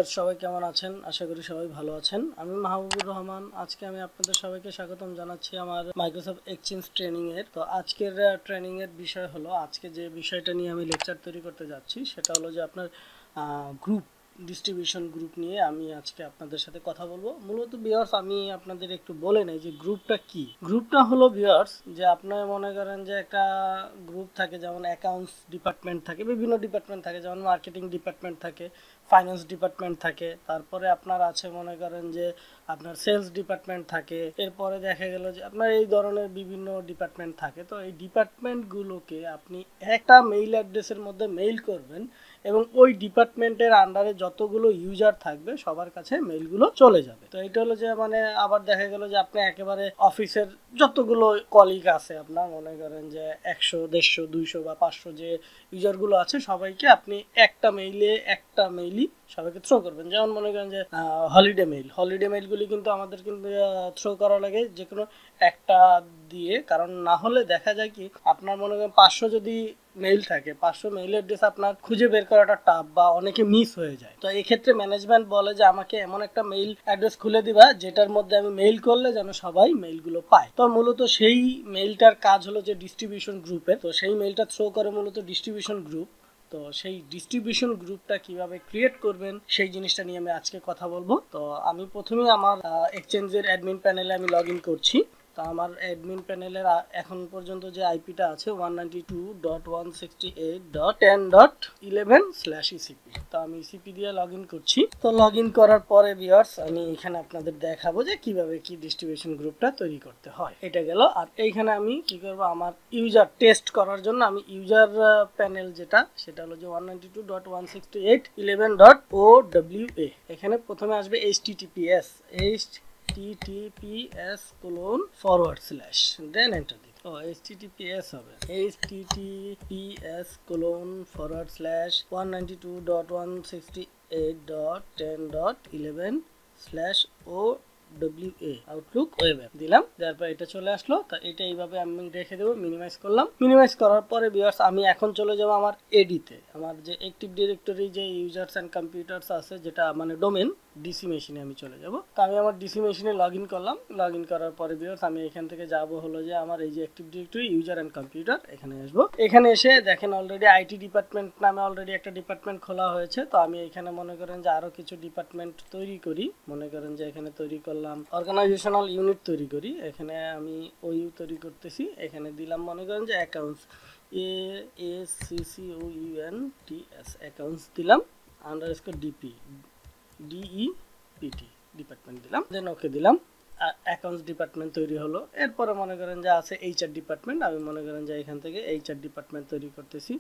Viewers সবাই কেমন আছেন? আশা করি সবাই ভালো আছেন। আমি মাহবুবুর রহমান। আজকে আমি আপনাদের সবাইকে স্বাগতম জানাচ্ছি আমার মাইক্রোসফট এক্সচেঞ্জ ট্রেনিং এর। তো আজকের ট্রেনিং এর বিষয় হলো, আজকে যে বিষয়টা নিয়ে আমি লেকচার তৈরি করতে যাচ্ছি সেটা হলো যে আপনার গ্রুপ ডিস্ট্রিবিউশন গ্রুপ নিয়ে আমি আজকে আপনাদের সাথে কথা বলবো। মূলত ভিউয়ার্স আমি আপনাদের একটু বলে নেই যে গ্রুপটা কি। গ্রুপটা হলো ভিউয়ার্স যে আপনার মনে করেন যে একটা গ্রুপ থাকে, যেমন অ্যাকাউন্টস ডিপার্টমেন্ট থাকে, বিভিন্ন ডিপার্টমেন্ট থাকে, যেমন মার্কেটিং ডিপার্টমেন্ট থাকে, ফাইন্যান্স ডিপার্টমেন্ট থাকে, তারপরে আপনার আছে মনে করেন যে আপনার সেলস ডিপার্টমেন্ট থাকে, এরপরে দেখা গেল যে আপনার এই ধরনের বিভিন্ন ডিপার্টমেন্ট থাকে। তো এই ডিপার্টমেন্টগুলোকে আপনি একটা মেইল অ্যাড্রেসের মধ্যে মেইল করবেন এবং ওই ডিপার্টমেন্টের আন্ডারে যতগুলো ইউজার থাকবে সবার কাছে মেইলগুলো চলে যাবে। তো এটা হলো যে মানে আবার দেখা গেল যে আপনি একেবারে অফিসের যতগুলো কলিগ আছে, আপনার মনে করেন যে 100, 150, 200 বা 500 যে ইউজারগুলো আছে সবাইকে আপনি একটা মেইলই সবাইকে থ্রো করবেন। যেমন মনে করেন যে হলিডে মেইলগুলি কিন্তু আমাদের কিন্তু থ্রো করা লাগে যে কোনো একটা দিয়ে, কারণ না হলে দেখা যায় কি আপনার মনে করেন 500 যদি মেইল থাকে, 500 মেইল অ্যাড্রেস আপনার খুঁজে বের করাটা টাফ বা অনেকে মিস হয়ে যায়। তো এই ক্ষেত্রে ম্যানেজমেন্ট বলে যে আমাকে এমন একটা মেইল অ্যাড্রেস খুলে দিবা যেটার মধ্যে আমি মেইল করলে যেন সবাই মেইলগুলো পায়। তো মূলত সেই মেইলটার কাজ হলো যে ডিস্ট্রিবিউশন গ্রুপের। তো সেই মেইলটা থ্রো করে মূলত ডিস্ট্রিবিউশন গ্রুপ। তো সেই ডিস্ট্রিবিউশন গ্রুপটা কিভাবে ক্রিয়েট করবেন সেই জিনিসটা নিয়ে আমি আজকে কথা বলবো। তো আমি প্রথমেই আমার এক্সচেঞ্জের অ্যাডমিন প্যানেলে আমি লগ ইন করছি। তো আমার অ্যাডমিন প্যানেলের এখন পর্যন্ত যে আইপিটা আছে 192.168.10.11/ECP। তো আমি ইসিপি দিয়ে লগ ইন করছি। তো লগ ইন করার পরে ভিউয়ার্স আমি এখানে আপনাদের দেখাবো যে কিভাবে কি ডিস্ট্রিবিউশন গ্রুপটা তৈরি করতে হয়। এটা গেল। আর এইখানে আমি কি করব, আমার ইউজার টেস্ট করার জন্য আমি ইউজার প্যানেল যেটা সেটা হলো যে 192.168.11.OWA। এখানে প্রথমে আসবে https:// দেন এন্টার দিই। https হবে https://192.168.10.11/OWA আউটলুক ওয়েব অ্যাপ দিলাম। তারপর এটা চলে আসলো। তো এটা এইভাবে আমি রেখে দেবো। মিনিমাইজ করলাম। মিনিমাইজ করার পরে ভিউয়ার্স আমি এখন চলে যাব আমার এডিতে, আমার যে অ্যাক্টিভ ডিরেক্টরি যে ইউজার্স অ্যান্ড কম্পিউটার্স আছে, যেটা মানে ডোমেন, ডিসি মেশিনে আমি চলে যাব। তো আমি আমার ডিসি মেশিনে লগ ইন করলাম। লগ ইন করার পরে ভিউয়ার্স আমি এখান থেকে যাব হলো যে আমার এই যে active directory user and computer, এখানে আসবো। এখানে এসে দেখেন অলরেডি আইটি ডিপার্টমেন্ট নামে অলরেডি একটা ডিপার্টমেন্ট খোলা হয়েছে। তো আমি এখানে মনে করেন যে আরো কিছু ডিপার্টমেন্ট তৈরি করি। মনে করেন যে এখানে তৈরি করলাম অর্গানাইজেশনাল ইউনিট তৈরি করি। এখানে আমি ওইউ তৈরি করতেছি। এখানে দিলাম মনে করেন যে অ্যাকাউন্টস, AACCOUNTS অ্যাকাউন্টস দিলাম, আন্ডারস্কোর DEPT ডিপার্টমেন্ট দিলাম, দেন ওকে দিলাম। অ্যাকাউন্টস ডিপার্টমেন্ট তৈরি হলো। এরপরে মনে করেন যে আছে এইচআর ডিপার্টমেন্ট। আমি মনে করেন যে এখান থেকে এইচআর ডিপার্টমেন্ট তৈরি করতেছি।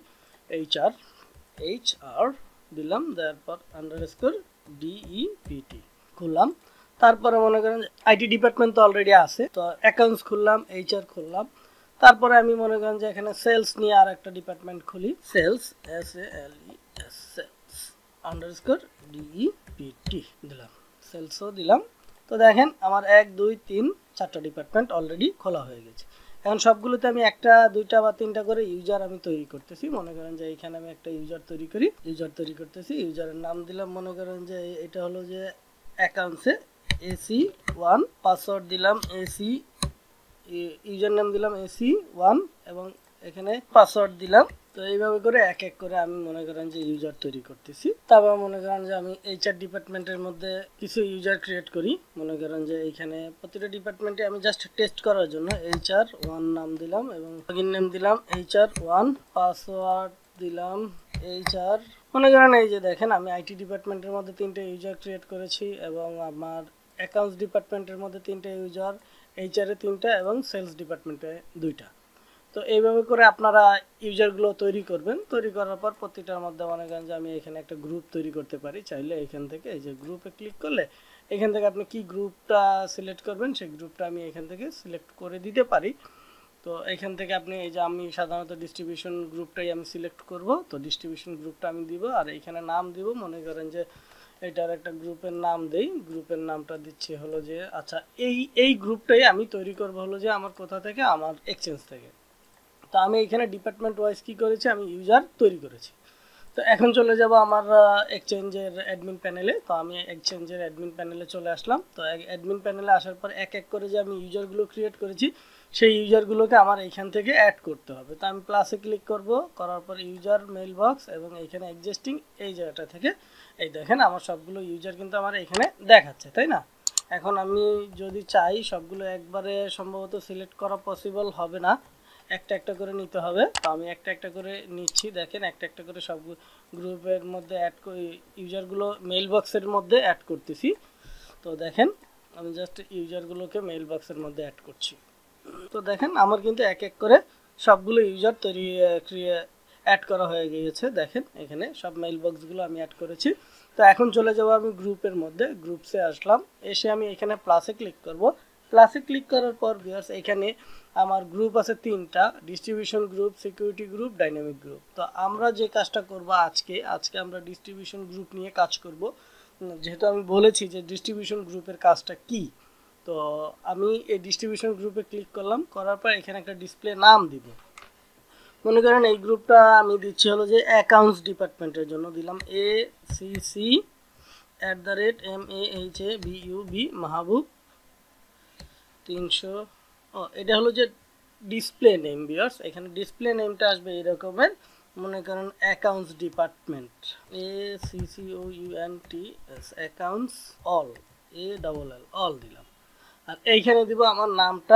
এইচআর দিলাম, তারপর আন্ডারস্কোর DEPT খুললাম। তারপরে মনে করেন আইটি ডিপার্টমেন্ট তো অলরেডি আছে, তো অ্যাকাউন্টস খুললাম, এইচআর খুললাম। তারপরে আমি মনে করেন যে এখানে সেলস নিয়ে আর একটা ডিপার্টমেন্ট খুলি, sales SALES sales underscore DEPT দিলাম, সেলসও দিলাম। তো দেখেন আমার 1 2 3 4টা ডিপার্টমেন্ট অলরেডি খোলা হয়ে গেছে। এখন সবগুলোতে আমি একটা, দুইটা বা তিনটা করে ইউজার আমি তৈরি করতেছি। মনে করেন যে এখানে আমি একটা ইউজার তৈরি করতেছি। ইউজারের নাম দিলাম মনে করেন যে এটা হলো যে অ্যাকাউন্টসে AC1, পাসওয়ার্ড দিলাম AC, ইউজার নাম দিলাম AC1 এবং এখানে পাসওয়ার্ড দিলাম। তো এইভাবে করে এক এক করে আমি মনে করেন যে ইউজার তৈরি করতেছি। তারপর মনে করেন যে আমি এইচআর ডিপার্টমেন্টের মধ্যে কিছু ইউজার ক্রিয়েট করি। মনে করেন যে এইখানে প্রতিটা ডিপার্টমেন্টে আমি জাস্ট টেস্ট করার জন্য HR1 নাম দিলাম এবং লগইন নেম দিলাম HR1, পাসওয়ার্ড দিলাম HR। মনে করেন এই যে দেখেন আমি আইটি ডিপার্টমেন্টের মধ্যে 3টে ইউজার ক্রিয়েট করেছি এবং আমার অ্যাকাউন্টস ডিপার্টমেন্টের মধ্যে 3টে ইউজার, এইচআরে 3টা এবং সেলস ডিপার্টমেন্টে 2টা। তো এইভাবে করে আপনারা ইউজারগুলো তৈরি করবেন। তৈরি করার পর প্রতিটার মধ্যে মনে করেন যে আমি এখানে একটা গ্রুপ তৈরি করতে পারি। চাইলে এখান থেকে এই যে গ্রুপে ক্লিক করলে এখান থেকে আপনি কি গ্রুপটা সিলেক্ট করবেন সেই গ্রুপটা আমি এখান থেকে সিলেক্ট করে দিতে পারি। তো এখান থেকে আপনি এই যে আমি সাধারণত ডিস্ট্রিবিউশন গ্রুপটাই আমি সিলেক্ট করব। তো ডিস্ট্রিবিউশন গ্রুপটা আমি দিব আর এখানে নাম দিব। মনে করেন যে এটার একটা গ্রুপের নাম দেই। গ্রুপের নামটা দিচ্ছি হলো যে আচ্ছা এই গ্রুপটাই আমি তৈরি করব হলো যে আমার কোথা থেকে, আমার এক্সচেঞ্জ থেকে। তো আমি এখানে ডিপার্টমেন্ট ওয়াইজ কি করেছি, আমি ইউজার তৈরি করেছি। তো এখন চলে যাব আমার এক্সচেঞ্জের অ্যাডমিন প্যানেলে। তো আমি এক্সচেঞ্জের অ্যাডমিন প্যানেলে চলে আসলাম। তো অ্যাডমিন প্যানেলে আসার পর এক এক করে যে আমি ইউজারগুলো ক্রিয়েট করেছি সেই ইউজারগুলোকে আমার এইখান থেকে অ্যাড করতে হবে। তো আমি প্লাসে ক্লিক করব, করার পর ইউজার মেইল বক্স এবং এইখানে এক্সিস্টিং এই জায়গাটা থেকে এই দেখেন আমার সবগুলো ইউজার কিন্তু আমার এখানে দেখাচ্ছে, তাই না? এখন আমি যদি চাই সবগুলো একবারে সম্ভবত সিলেক্ট করা পসিবল হবে না, একটা একটা করে নিতে হবে। তো আমি একটা একটা করে নিচ্ছি। দেখেন একটা একটা করে সব গ্রুপের মধ্যে অ্যাড করে ইউজারগুলো মেইল বক্সের মধ্যে অ্যাড করতেছি। তো দেখেন আমি জাস্ট ইউজারগুলোকে মেইল বক্সের মধ্যে অ্যাড করছি। তো দেখেন আমার কিন্তু এক এক করে সবগুলো ইউজার অ্যাড করা হয়ে গিয়েছে। দেখেন এখানে সব মেইল বক্সগুলো আমি অ্যাড করেছি। তো এখন চলে যাব আমি গ্রুপের মধ্যে, গ্রুপসে আসলাম, এসে আমি এখানে প্লাসে ক্লিক করব। প্লাসে ক্লিক করার পর ভিউয়ার্স এখানে আমার গ্রুপ আছে তিনটা, distribution group, security group, dynamic group. তো আমরা যে কাজটা করব আজকে আমরা ডিস্ট্রিবিউশন গ্রুপ নিয়ে কাজ করব, যেহেতু আমি বলেছি যে ডিস্ট্রিবিউশন গ্রুপের কাজটা কি। তো আমি এই ডিস্ট্রিবিউশন গ্রুপে ক্লিক করলাম, করার পর এখানে একটা ডিসপ্লে নাম দিব। মনে করেন এই গ্রুপটা আমি দিচ্ছি হলো যে অ্যাকাউন্টস ডিপার্টমেন্টের জন্য, দিলাম ACC@MAHABUB মাহবুব 300। এটা হলো যে ডিসপ্লে নেম ভিউয়ার্স। এখানে ডিসপ্লে নেমটা আসবে এরকমের, মনে করেন accounts department ACCOUNTS accounts all ALL all দিলাম। আর এইখানে দিব আমার নামটা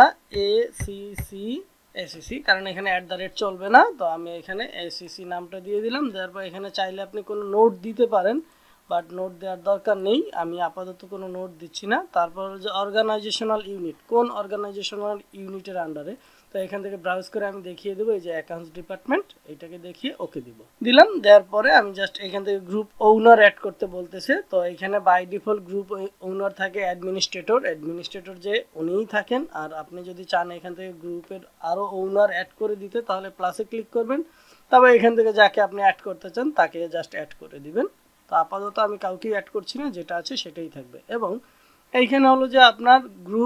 ACC, কারণ এখানে চলবে না। তো আমি এখানে ACC নামটা দিয়ে দিলাম। তারপর এখানে চাইলে আপনি কোনো নোট দিতে পারেন, বাট নোট দেওয়ার দরকার নেই, আমি আপাতত কোনো নোট দিচ্ছি না। তারপর যে অর্গানাইজেশনাল ইউনিট, কোন অর্গানাইজেশনাল ইউনিটের আন্ডারে, তো এখান থেকে ব্রাউজ করে আমি দেখিয়ে দেবো এই যে অ্যাকাউন্টস ডিপার্টমেন্ট, এইটাকে দেখিয়ে ওকে দিব, দিলাম। দেওয়ার পরে আমি জাস্ট এখান থেকে গ্রুপ ওনার অ্যাড করতে বলতেছে। তো এখানে বাই ডিফল্ট গ্রুপ ওনার থাকে অ্যাডমিনিস্ট্রেটর যে উনিই থাকেন। আর আপনি যদি চান এখান থেকে গ্রুপের আরও ওনার অ্যাড করে দিতে, তাহলে প্লাসে ক্লিক করবেন, তবে এখান থেকে যাকে আপনি অ্যাড করতে চান তাকে জাস্ট অ্যাড করে দিবেন। তো আপাতত আমি কাউকেই অ্যাড করছি না, যেটা আছে সেটাই থাকবে। এবং এইখানে হলো যে আপনার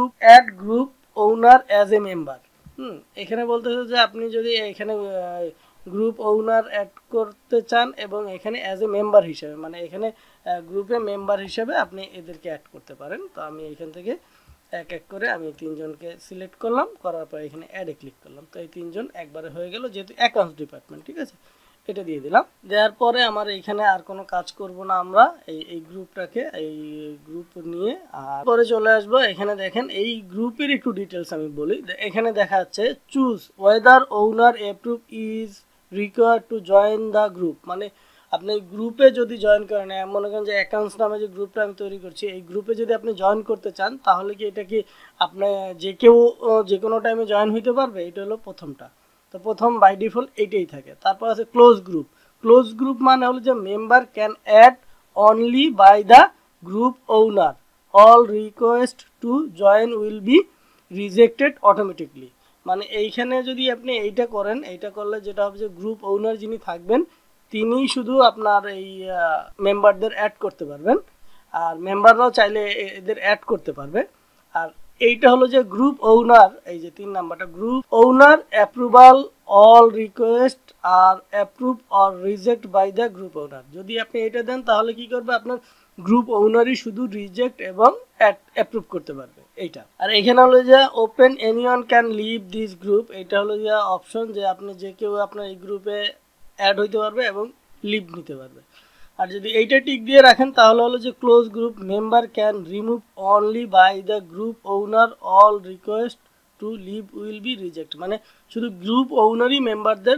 group owner as a member. এখানে বলতেছে যে আপনি যদি এখানে গ্রুপ ওনার অ্যাড করতে চান এবং এখানে অ্যাজ এ মেম্বার হিসেবে, মানে এখানে গ্রুপে মেম্বার হিসেবে আপনি এদেরকে অ্যাড করতে পারেন। তো আমি এখান থেকে এক এক করে আমি তিনজনকে সিলেক্ট করলাম, করার পর এখানে অ্যাডে ক্লিক করলাম। তো এই তিনজন একবারে হয়ে গেল, যেহেতু অ্যাকাউন্টস ডিপার্টমেন্ট, ঠিক আছে, এটা দিয়ে দিলাম। দেওয়ার পরে আমার এখানে আর কোনো কাজ করব না, আমরা এই গ্রুপটাকে এই গ্রুপ নিয়ে আর পরে চলে আসবো। এখানে দেখেন এই গ্রুপের একটু ডিটেলস আমি বলি। এখানে দেখা যাচ্ছে choose whether owner approve is required to join the group, মানে আপনি গ্রুপে যদি জয়েন করেন, মনে করেন যে অ্যাকাউন্টস নামে যে গ্রুপটা আমি তৈরি করছি, এই গ্রুপে যদি আপনি জয়েন করতে চান, তাহলে কি এটা কি আপনি যে কেউ যে কোনো টাইমে জয়েন হইতে পারবে? এটা হলো প্রথমটা। তো প্রথম বাই ডিফল্ট এইটাই থাকে। তারপর আছে ক্লোজ গ্রুপ মানে হলো যে member can add only by the group owner, all request to join will be rejected automatically. মানে এইখানে যদি আপনি এইটা করেন, এইটা করলে যেটা হবে যে গ্রুপ ওনার যিনি থাকবেন তিনিই শুধু আপনার এই মেম্বারদের অ্যাড করতে পারবেন, আর মেম্বাররাও চাইলে এদের অ্যাড করতে পারবে। আর এইটা হলো যে গ্রুপ ওনার, এই যে 3 নাম্বারটা, group owner approval all request আর approve or reject by the group owner. যদি আপনি এটা দেন তাহলে কি করবে, আপনার গ্রুপ ওনারই শুধু রিজেক্ট এবং অ্যাপ্রুভ করতে পারবে এইটা। আর এখানে হলো যে open anyone can leave this group, এটা হলো যে অপশন, যে আপনি যে কেউ আপনার এই গ্রুপে অ্যাড হইতে পারবে এবং লিভ নিতে পারবে। আর যদি এইটা টিক দিয়ে রাখেন তাহলে হলো যে close group member can remove only by the group owner, all request to leave will be reject, মানে শুধু গ্রুপ ওনারই মেম্বারদের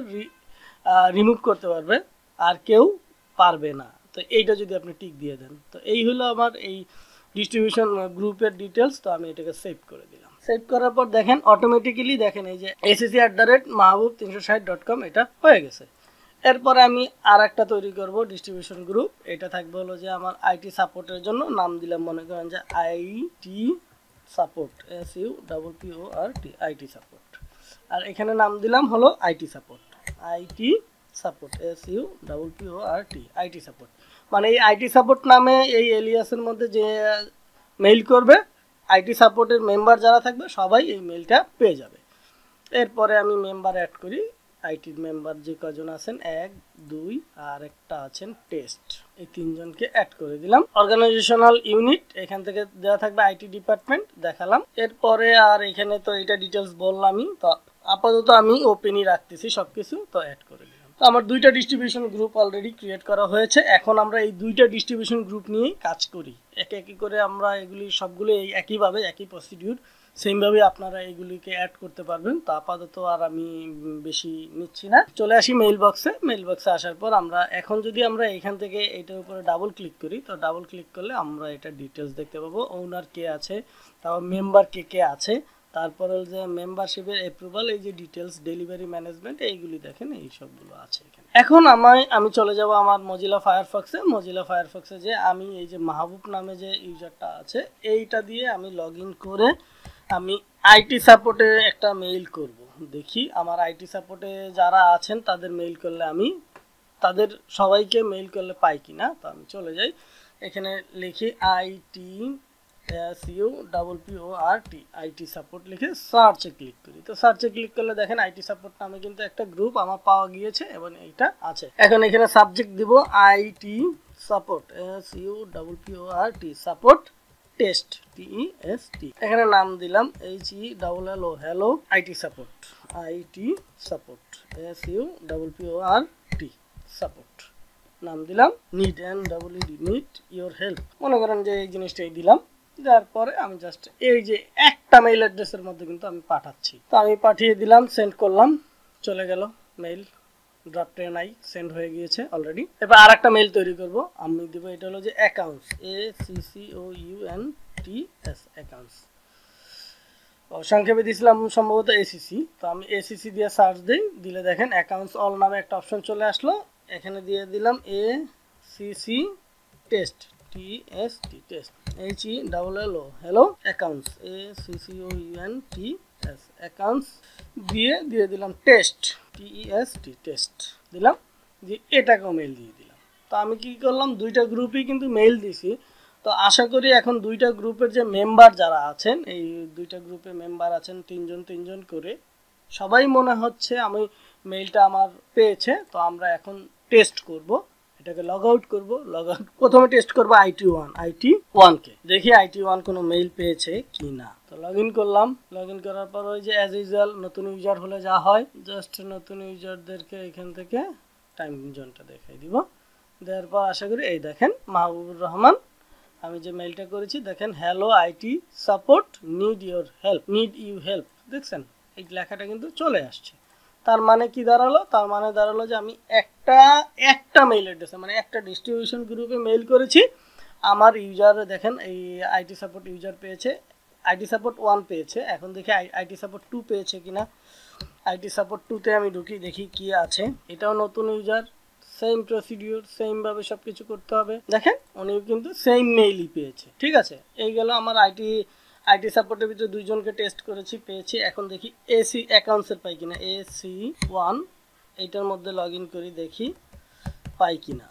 রিমুভ করতে পারবে, আর কেউ পারবে না। তো এইটা যদি আপনি টিক দিয়ে দেন, তো এই হলো আমার এই ডিস্ট্রিবিউশন গ্রুপের ডিটেলস। তো আমি এটাকে সেভ করে দিলাম। সেভ করার পর দেখেন অটোমেটিক্যালি দেখেন এই যে acc@mahbub360.com এটা হয়ে গেছে। এরপরে আমি আর একটা তৈরি করব ডিস্ট্রিবিউশন গ্রুপ। এটা থাকবে হলো যে আমার আইটি সাপোর্টের জন্য, নাম দিলাম মনে করেন যে IT support, SUPPORT IT support. আর এখানে নাম দিলাম হলো IT support SUPPORT IT support. মানে এই আইটি সাপোর্ট নামে এই এলিয়াসের মধ্যে যে মেইল করবে, আইটি সাপোর্টের মেম্বার যারা থাকবে সবাই এই মেইলটা পেয়ে যাবে। এরপরে আমি মেম্বার অ্যাড করি, আইটির মেম্বার যে কজন আছেন 1 2 আর একটা আছেন টেস্ট, এই তিনজনকে অ্যাড করে দিলাম। অর্গানাইজেশনাল ইউনিট এখান থেকে দেওয়া থাকবে আইটি ডিপার্টমেন্ট, দেখালাম। এরপরে আর এখানে তো এটা ডিটেলস বললামই, তো আপাতত আমি ওপেনই রাখতেছি সবকিছু, তো অ্যাড করে দিলাম। তো আমার দুইটা ডিস্ট্রিবিউশন গ্রুপ অলরেডি ক্রিয়েট করা হয়েছে। এখন আমরা এই দুইটা ডিস্ট্রিবিউশন গ্রুপ নিয়েই কাজ করি, একে একে করে আমরা এগুলি সবগুলো এই একইভাবে একই প্রসিডিউর সেমভাবে আপনারা এগুলিকে অ্যাড করতে পারবেন। তো আপাতত আর আমি বেশি নিচ্ছি না, চলে আসি মেইল বক্সে। মেইল বক্সে আসার পর আমরা এখন যদি আমরা এখান থেকে এটার উপরে ডাবল ক্লিক করি, তো ডাবল ক্লিক করলে আমরা এটা ডিটেলস দেখতে পাবো, ওনার কে আছে, তারপর মেম্বার কে কে আছে, তারপরে যে মেম্বারশিপের অ্যাপ্রুভাল, এই যে ডিটেলস, ডেলিভারি ম্যানেজমেন্ট, এইগুলি দেখেন এই সবগুলো আছে এখানে। এখন আমি চলে যাব আমার মজিলা ফায়ারফক্সে। মজিলা ফায়ারফক্সে যে আমি এই যে মাহবুব নামে যে ইউজারটা আছে এইটা দিয়ে আমি লগ ইন করে আমি আইটি সাপোর্টে একটা মেইল করব। দেখি আমার আইটি সাপোর্টে যারা আছেন তাদের মেইল করলে আমি তাদের সবাইকে মেইল করলে পাই কিনা। তো আমি চলে যাই, এখানে লিখি ITSUPPORT আইটি সাপোর্ট লিখে সার্চে ক্লিক করি। তো সার্চে ক্লিক করলে দেখেন আইটি সাপোর্ট নামে কিন্তু একটা গ্রুপ আমার পাওয়া গিয়েছে এবং এইটা আছে। এখন এখানে সাবজেক্ট দিব IT support, SUPPORT support test, TEST। এখানে নাম দিলাম HELLO hello IT support, IT support, SUPPORT support নাম দিলাম। নিড নিড ইওর হেল্প, মনে করেন যে এই জিনিসটাই দিলাম। দেওয়ার পরে আমি জাস্ট এই যে একটা মেইল অ্যাড্রেসের মধ্যে কিন্তু আমি পাঠাচ্ছি, তো আমি পাঠিয়ে দিলাম, সেন্ড করলাম, চলে গেল মেইল, ড্রাফটে নাই, সেন্ড হয়ে গিয়েছে অলরেডি। এবার আর একটা মেইল তৈরি করব, আমি দিব এটা হলো যে অ্যাকাউন্টস, ACCOUNTS অ্যাকাউন্টস, সংক্ষেপে দিয়েছিলাম সম্ভবত ACC। তো আমি ACC দিয়ে সার্চ দিই, দিলে দেখেন অ্যাকাউন্টস অল নামে একটা অপশন চলে আসলো। এখানে দিয়ে দিলাম ACC test, TST test, HELLO hello accounts, ACCOUNTS accounts দিয়ে দিলাম টেস্ট, TEST টেস্ট দিলাম, দিয়ে এটাকেও মেইল দিয়ে দিলাম। তো আমি কি করলাম, দুইটা গ্রুপই কিন্তু মেইল দিছি। তো আশা করি এখন দুইটা গ্রুপের যে মেম্বার যারা আছেন, এই দুইটা গ্রুপে মেম্বার আছেন তিনজন করে, সবাই মনে হচ্ছে আমি মেইলটা আমার পেয়েছে। তো আমরা এখন টেস্ট করব, এটাকে লগ আউট করব। লগ আউট প্রথমে টেস্ট করব IT1 কে, দেখি IT1 কোনো মেইল পেয়েছে কি না। তো লগ ইন করলাম, লগ ইন করার পর ওই যে অ্যাজ ইউজুয়াল নতুন ইউজার হলে যা হয়, জাস্ট নতুন ইউজারদেরকে এখান থেকে টাইম জোনটা দেখাই দিব। দেওয়ার পর আশা করি এই দেখেন মাহবুবুর রহমান, আমি যে মেইলটা করেছি দেখেন hello IT support need you help, দেখছেন এই লেখাটা কিন্তু চলে আসছে। তার মানে কি দাঁড়ালো, তার মানে দাঁড়ালো যে আমি একটা মেইল অ্যাড্রেসে মানে একটা ডিস্ট্রিবিউশন গ্রুপে মেইল করেছি, আমার ইউজার দেখেন এই আইটি সাপোর্ট ইউজার পেয়েছে, আইটি সাপোর্ট 1 পেয়েছে। এখন দেখি আইটি সাপোর্ট 2 পেয়েছে কিনা। আইটি সাপোর্ট 2 তে আমি ঢুকি, দেখি কি আছে, এটাও নতুন ইউজার, সেম প্রসিডিউর, সেম ভাবে সবকিছু করতে হবে। দেখেন উনিও কিন্তু সেম মেইলই পেয়েছে, ঠিক আছে। এই গেল আমার আইটি সাপোর্টের ভিতরে দুইজনকে টেস্ট করেছি, পেয়েছি। এখন দেখি এসি অ্যাকাউন্টসের পাই কিনা, AC1 এইটার মধ্যে লগ ইন করি, দেখি পাই কিনা।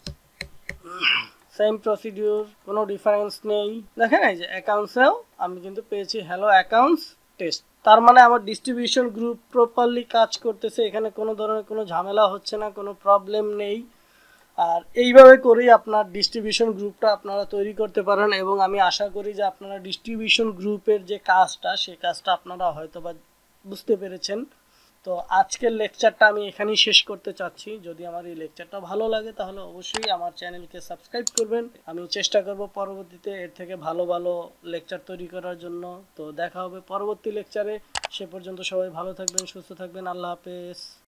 সেম প্রসিডিউর, কোনো ডিফারেন্স নেই। দেখেন এই যে অ্যাকাউন্টসেও আমি কিন্তু পেয়েছি হ্যালো অ্যাকাউন্টস টেস্ট। তার মানে আমার ডিস্ট্রিবিউশন গ্রুপ প্রপারলি কাজ করতেছে, এখানে কোনো ধরনের কোনো ঝামেলা হচ্ছে না, কোনো প্রবলেম নেই। আর এইভাবে করেই আপনার ডিস্ট্রিবিউশন গ্রুপটা আপনারা তৈরি করতে পারেন। এবং আমি আশা করি যে আপনারা ডিস্ট্রিবিউশন গ্রুপের যে কাজটা, সেই কাজটা আপনারা হয়তো বা বুঝতে পেরেছেন। তো আজকের লেকচারটা আমি এখানেই শেষ করতে চাচ্ছি। যদি আমার এই লেকচারটা ভালো লাগে তাহলে অবশ্যই আমার চ্যানেলকে সাবস্ক্রাইব করবেন। আমি চেষ্টা করব পরবর্তীতে এর থেকে ভালো ভালো লেকচার তৈরি করার জন্য। তো দেখা হবে পরবর্তী লেকচারে, সে পর্যন্ত সবাই ভালো থাকবেন, সুস্থ থাকবেন, আল্লাহ হাফেজ।